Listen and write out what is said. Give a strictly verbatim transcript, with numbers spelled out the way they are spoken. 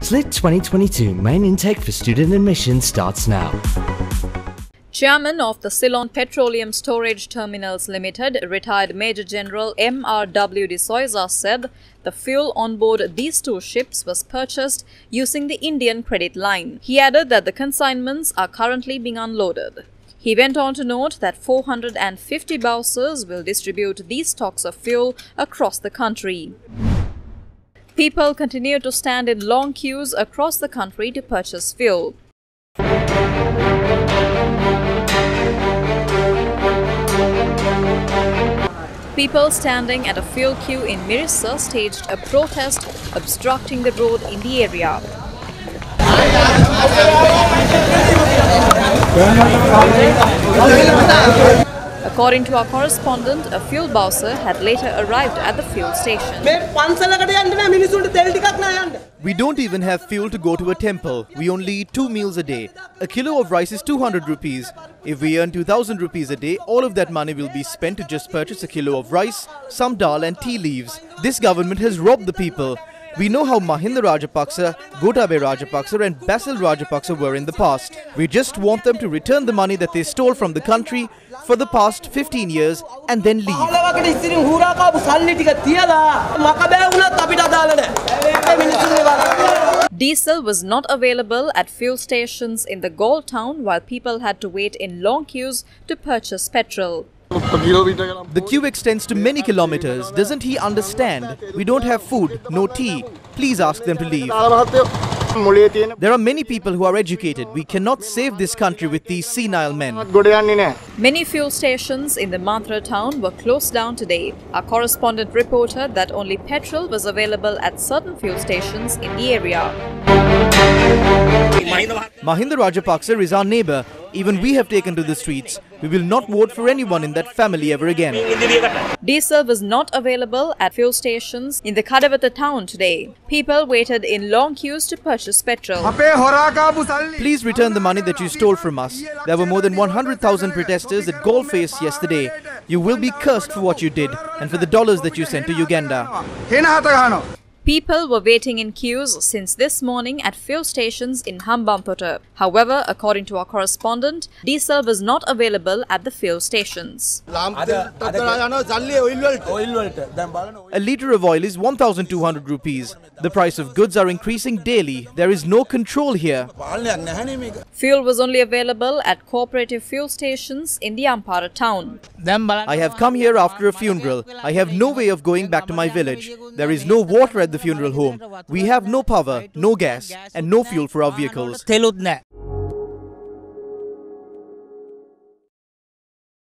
S L I T twenty twenty-two main intake for student admission starts now. Chairman of the Ceylon Petroleum Storage Terminals Limited, retired Major General M R W De Souza said the fuel on board these two ships was purchased using the Indian credit line. He added that the consignments are currently being unloaded. He went on to note that four hundred fifty bowsers will distribute these stocks of fuel across the country. People continue to stand in long queues across the country to purchase fuel. People standing at a fuel queue in Mirissa staged a protest obstructing the road in the area. According to our correspondent, a fuel bowser had later arrived at the fuel station. We don't even have fuel to go to a temple. We only eat two meals a day. A kilo of rice is two hundred rupees. If we earn two thousand rupees a day, all of that money will be spent to just purchase a kilo of rice, some dal and tea leaves. This government has robbed the people. We know how Mahinda Rajapaksa, Gotabaya Rajapaksa and Basil Rajapaksa were in the past. We just want them to return the money that they stole from the country for the past fifteen years and then leave. Diesel was not available at fuel stations in the Galle town while people had to wait in long queues to purchase petrol. The queue extends to many kilometers. Doesn't he understand? We don't have food, no tea. Please ask them to leave. There are many people who are educated. We cannot save this country with these senile men. Many fuel stations in the Mantra town were closed down today. Our correspondent reported that only petrol was available at certain fuel stations in the area. Mahinda Rajapaksa is our neighbour. Even we have taken to the streets. We will not vote for anyone in that family ever again. Diesel was not available at fuel stations in the Kadawatha town today. People waited in long queues to purchase petrol. Please return the money that you stole from us. There were more than one hundred thousand protesters at Galle Face yesterday. You will be cursed for what you did and for the dollars that you sent to Uganda. People were waiting in queues since this morning at fuel stations in Hambantota. However, according to our correspondent, diesel was not available at the fuel stations. A litre of oil is one thousand two hundred rupees. The price of goods are increasing daily. There is no control here. Fuel was only available at cooperative fuel stations in the Ampara town. I have come here after a funeral. I have no way of going back to my village. There is no water at the funeral home. We have no power, no gas and no fuel for our vehicles.